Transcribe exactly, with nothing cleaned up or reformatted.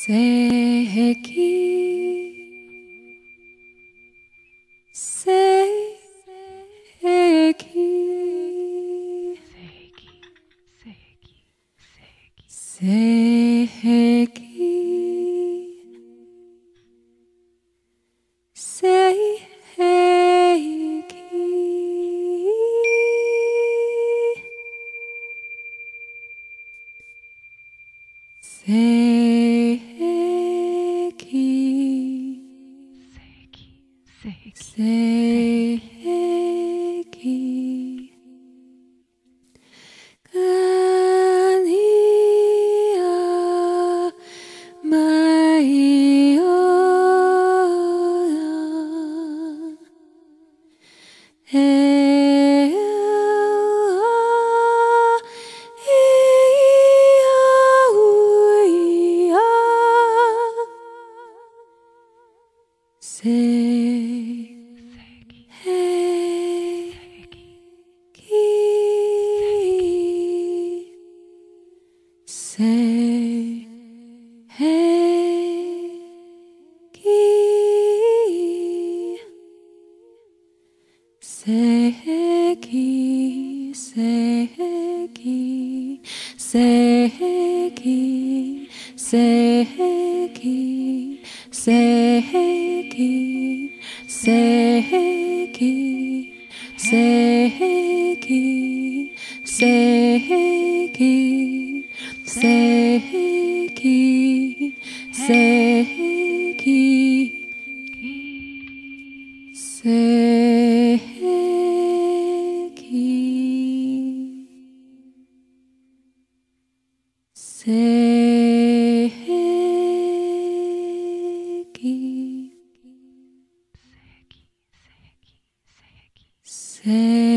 Sei He Ki, Sei He Ki, Sei He Ki, Sei He Ki, Sei He Ki, Sei He Ki, Kania Maiona, Ea Ia Uia, Sei He Ki, Sei He Ki, Sei He Ki, Sei He Ki, Sei He Ki, Sei He Ki, Sei He Ki, Sei He Ki, Sei He Ki, Sei He Ki, Sei He Ki, Sei He Ki, Sei He Ki, Sei He Ki, Sei